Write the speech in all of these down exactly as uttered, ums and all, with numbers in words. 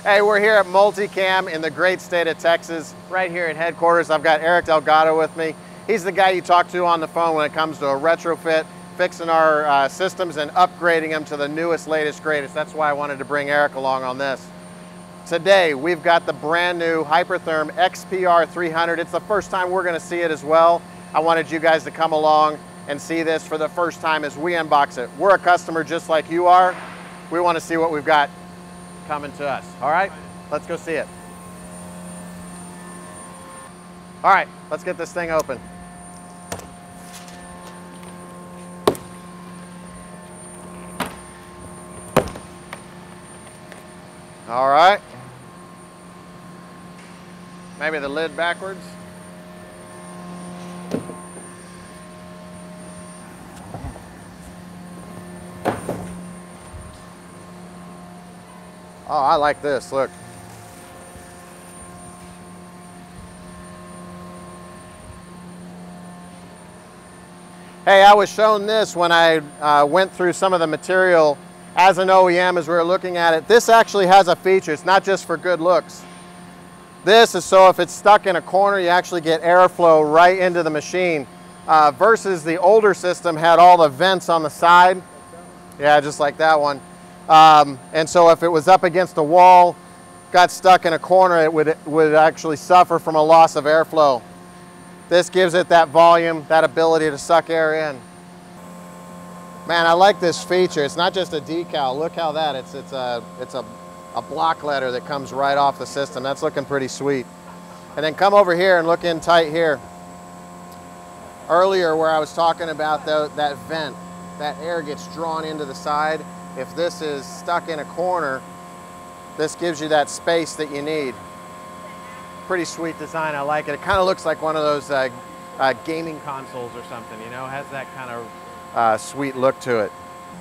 Hey, we're here at Multicam in the great state of Texas, right here at headquarters. I've got Eric Delgado with me. He's the guy you talk to on the phone when it comes to a retrofit, fixing our uh, systems and upgrading them to the newest, latest, greatest. That's why I wanted to bring Eric along on this. Today, we've got the brand new Hypertherm X P R three hundred. It's the first time we're gonna see it as well. I wanted you guys to come along and see this for the first time as we unbox it. We're a customer just like you are. We wanna see what we've got coming to us. All right, let's go see it. All right, let's get this thing open. All right. Maybe the lid backwards. Oh, I like this, look. Hey, I was shown this when I uh, went through some of the material as an O E M as we were looking at it. This actually has a feature, it's not just for good looks. This is so if it's stuck in a corner, you actually get airflow right into the machine, uh, versus the older system had all the vents on the side. Yeah, just like that one. Um, and so if it was up against a wall, got stuck in a corner, it would, would actually suffer from a loss of airflow. This gives it that volume, that ability to suck air in. Man, I like this feature. It's not just a decal. Look how that, it's, it's, a, it's a, a block letter that comes right off the system. That's looking pretty sweet. And then come over here and look in tight here. Earlier where I was talking about the, that vent, that air gets drawn into the side. If this is stuck in a corner, this gives you that space that you need. Pretty sweet design, I like it. It kind of looks like one of those uh, uh, gaming consoles or something, you know, it has that kind of uh, sweet look to it.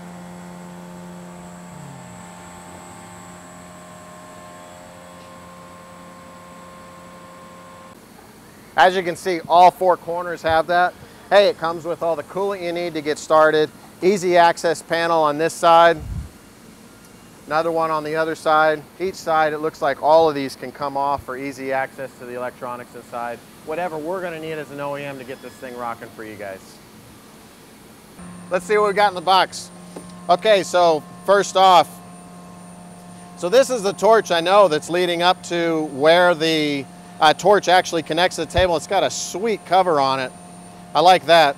As you can see, all four corners have that. Hey, it comes with all the coolant you need to get started. Easy access panel on this side. Another one on the other side. Each side, it looks like all of these can come off for easy access to the electronics inside. Whatever we're gonna need as an O E M to get this thing rocking for you guys. Let's see what we got in the box. Okay, so first off, so this is the torch I know that's leading up to where the uh, torch actually connects to the table. It's got a sweet cover on it. I like that.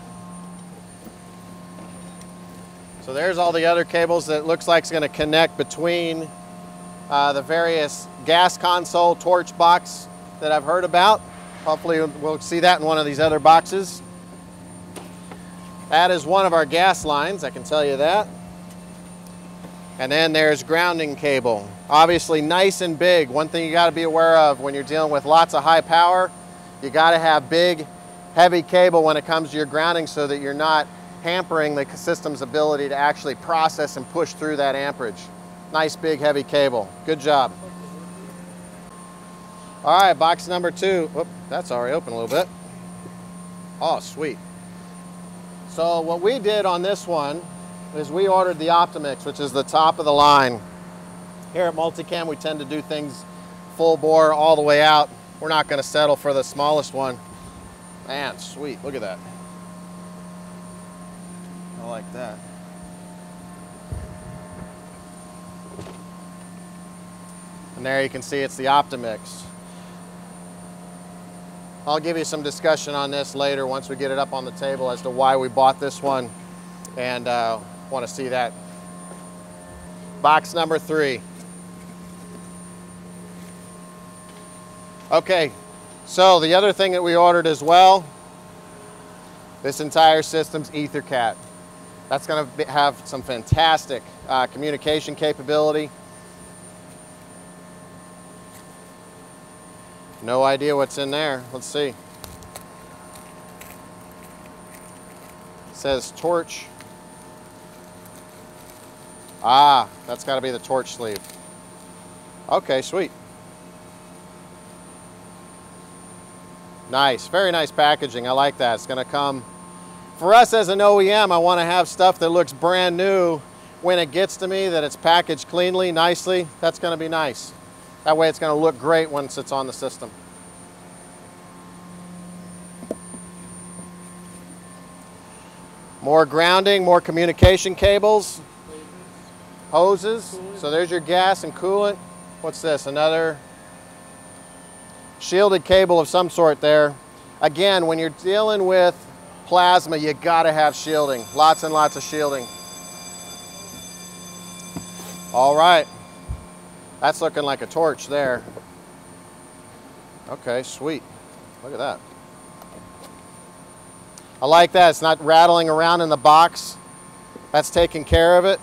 So there's all the other cables that looks like it's going to connect between uh, the various gas console torch box that I've heard about. Hopefully we'll see that in one of these other boxes. That is one of our gas lines, I can tell you that. And then there's grounding cable. Obviously nice and big. One thing you got to be aware of when you're dealing with lots of high power, you got to have big, heavy cable when it comes to your grounding so that you're not hampering the system's ability to actually process and push through that amperage. Nice big heavy cable. Good job. All right, box number two. Whoop, that's already open a little bit. Oh, sweet. So what we did on this one is we ordered the Optimix, which is the top of the line. Here at Multicam, we tend to do things full bore all the way out. We're not going to settle for the smallest one. Man, sweet. Look at that. I like that. And there you can see it's the Optimix. I'll give you some discussion on this later once we get it up on the table as to why we bought this one, and uh, want to see that. Box number three. Okay, so the other thing that we ordered as well, this entire system's EtherCAT. That's going to have some fantastic uh, communication capability. No idea what's in there. Let's see. It says torch. Ah, that's got to be the torch sleeve. Okay, sweet. Nice, very nice packaging. I like that. It's going to come. For us as an O E M, I want to have stuff that looks brand new when it gets to me, that it's packaged cleanly, nicely. That's going to be nice. That way it's going to look great once it's on the system. More grounding, more communication cables, hoses. So there's your gas and coolant. What's this? Another shielded cable of some sort there. Again, when you're dealing with plasma, you gotta have shielding. Lots and lots of shielding. All right. That's looking like a torch there. Okay, sweet. Look at that. I like that. It's not rattling around in the box. That's taking care of it.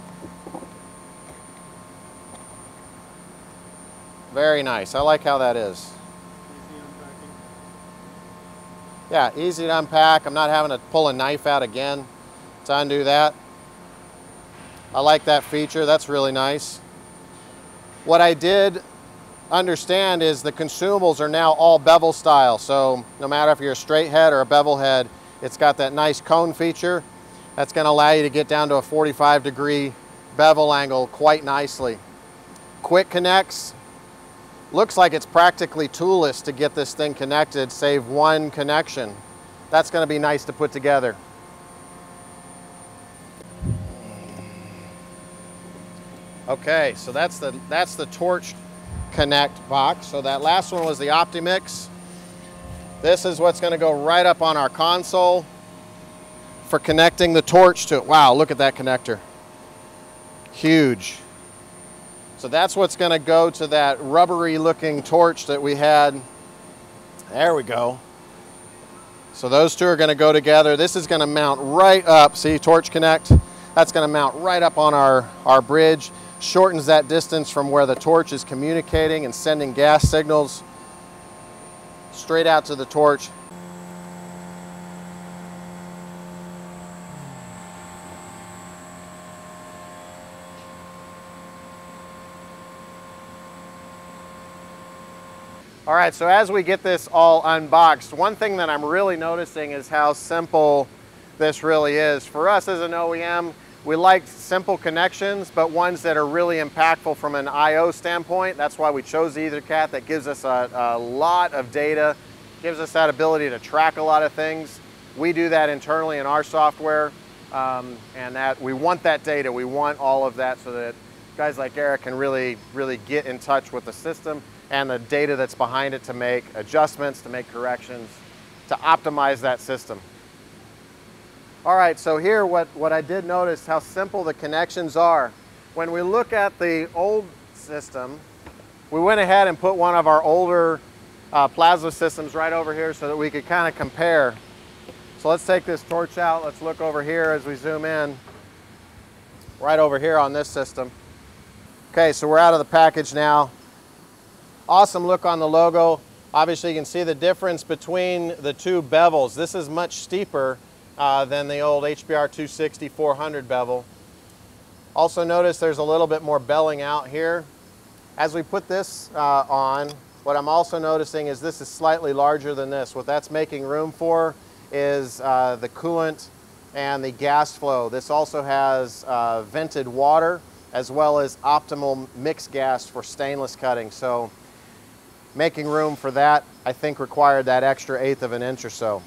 Very nice. I like how that is. Easy unpacking. Yeah, easy to unpack. I'm not having to pull a knife out again to undo that. I like that feature. That's really nice. What I did understand is the consumables are now all bevel style. So no matter if you're a straight head or a bevel head, it's got that nice cone feature. That's going to allow you to get down to a forty-five degree bevel angle quite nicely. Quick connects. Looks like it's practically toolless to get this thing connected, save one connection. That's going to be nice to put together. Okay, so that's the that's the torch connect box. So that last one was the Optimix. This is what's going to go right up on our console for connecting the torch to it. Wow, look at that connector. Huge. So that's what's going to go to that rubbery looking torch that we had. There we go. So those two are going to go together. This is going to mount right up. See, torch connect. That's going to mount right up on our, our bridge. Shortens that distance from where the torch is communicating and sending gas signals straight out to the torch. All right, so as we get this all unboxed, one thing that I'm really noticing is how simple this really is. For us as an O E M, we like simple connections, but ones that are really impactful from an I O standpoint. That's why we chose the EtherCAT. That gives us a, a lot of data, gives us that ability to track a lot of things. We do that internally in our software, um, and that we want that data. We want all of that so that guys like Eric can really, really get in touch with the system and the data that's behind it to make adjustments, to make corrections, to optimize that system. All right, so here what, what I did notice how simple the connections are. When we look at the old system, we went ahead and put one of our older uh, plasma systems right over here so that we could kind of compare. So let's take this torch out. Let's look over here as we zoom in, right over here on this system. Okay, so we're out of the package now. Awesome look on the logo. Obviously you can see the difference between the two bevels. This is much steeper uh, than the old H P R two sixty four hundred bevel. Also notice there's a little bit more belling out here. As we put this uh, on, what I'm also noticing is this is slightly larger than this. What that's making room for is uh, the coolant and the gas flow. This also has uh, vented water as well as optimal mixed gas for stainless cutting. So making room for that, I think, required that extra eighth of an inch or so.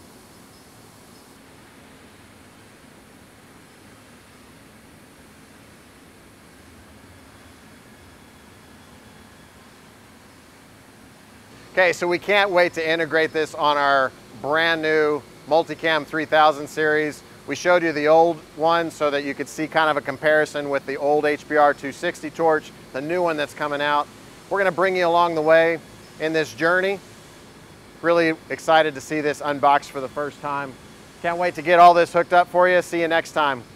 Okay, so we can't wait to integrate this on our brand new Multicam three thousand series. We showed you the old one so that you could see kind of a comparison with the old H P R two sixty torch, the new one that's coming out. We're gonna bring you along the way in this journey. Really excited to see this unboxed for the first time. Can't wait to get all this hooked up for you. See you next time.